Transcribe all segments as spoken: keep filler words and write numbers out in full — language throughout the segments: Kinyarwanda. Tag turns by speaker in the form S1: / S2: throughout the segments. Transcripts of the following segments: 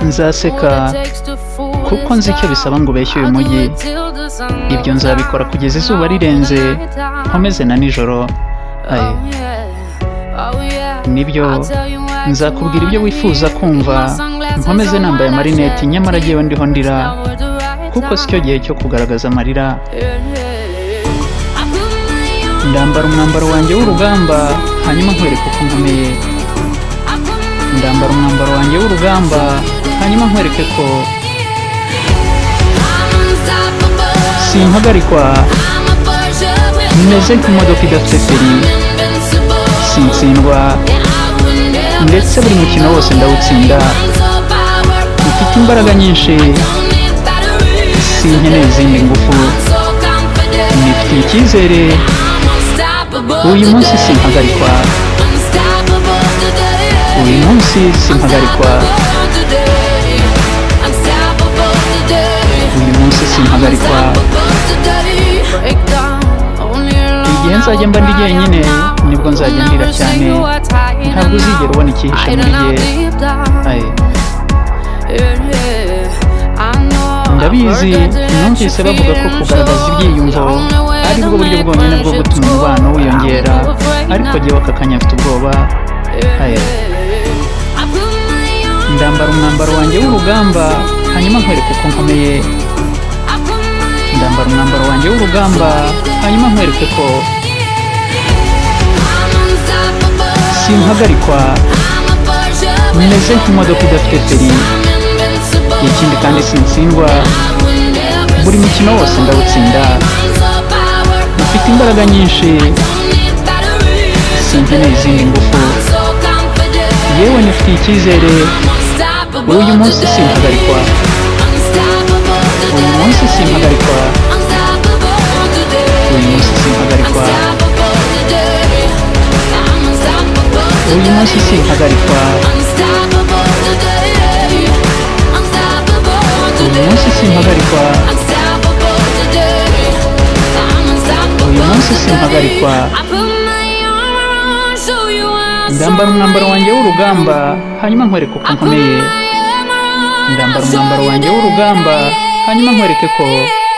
S1: nzaseka kuko nzi icyo bisaba ngo ubeshye uyu mujyi. Ibyo nzabikora kugeza izuba rirenze, nkomeze na nijoro. Aye, nibyo nzakubwira ibyo wifuza kumva, nkomeze nambaye amarineti nyamara jyewe ndiho ndira, kuko sicyo gihe cyo kugaragaza amarira. Ndambara umwambaro wanjye w'urugamba, hanyuma nkwereke uko nkomeye. Ndambara umwambaro wanjye w'urugamba, hanyuma nkwereke ko simpagarikwa, meze nk'imodoka idafite feri, sintsindwa, ndetse buri mukino wose ndawutsinda. Mfite imbaraga nyinshi, sinkeneye izindi ngufu, nifitiye icyizere. Uyu munsi simpagarikwa, uyu munsi simpagarikwa, uyu munsi simpagarikwa. Igihe nzajya mba ndi jyenyine nibwo nzajya ndira cyane, ntabwo uzigera ubona icyihishe muri jye. Ndabizi, numvise bavuga ko kugaragaza ibyiyumvo ari bwo buryo bwonyine bwo gutuma umubano wiyongera, ariko jyewe aka kanya mfite ubwoba. Ndambara umwambaro wanjye w'urugamba, hanyuma nkwereke uko nkomeye. Ndambara umwambaro wanjye w'urugamba, hanyuma nkwereke ko simpagarikwa, meze nk'imodoka idafite feri. Ikindi kandi sintsindwa, buri mukino wose ndawutsinda. Mfite imbaraga nyinshi, sinkeneye izindi ngufu, yewe nifitiye icyizere. Uyu munsi simpagarikwa, uyu munsi simpagarikwa, uyu munsi simpagarikwa, uyu munsi simpagarikwa, uyu munsi simpagarikwa, uyu munsi simpagarikwa. Ndambara umwambaro wanjye w'urugamba, hanyuma nkwereke uko nkomeye. Ndambara umwambaro wanjye w'urugamba, hanyuma nkwereke ko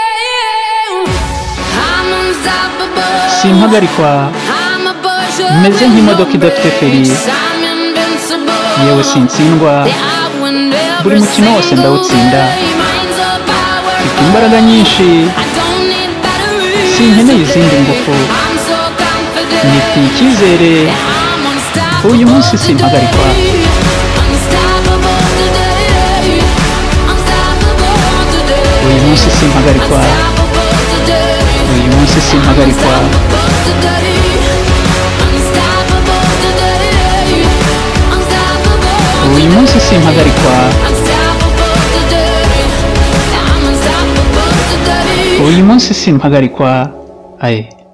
S1: simpagarikwa, meze nk'imodoka idafite feri. Yewe sintsindwa, buri mukino wose ndawutsinda. Mfite imbaraga nyinshi, sinkeneye izindi ngufu, nifitiye icyizere. Uyu munsi simpagarikwa, uyu munsi simpagarikwa, uyu munsi simpagarikwa, uyu munsi simpagarikwa, uyu munsi simpagarikwa. Aye.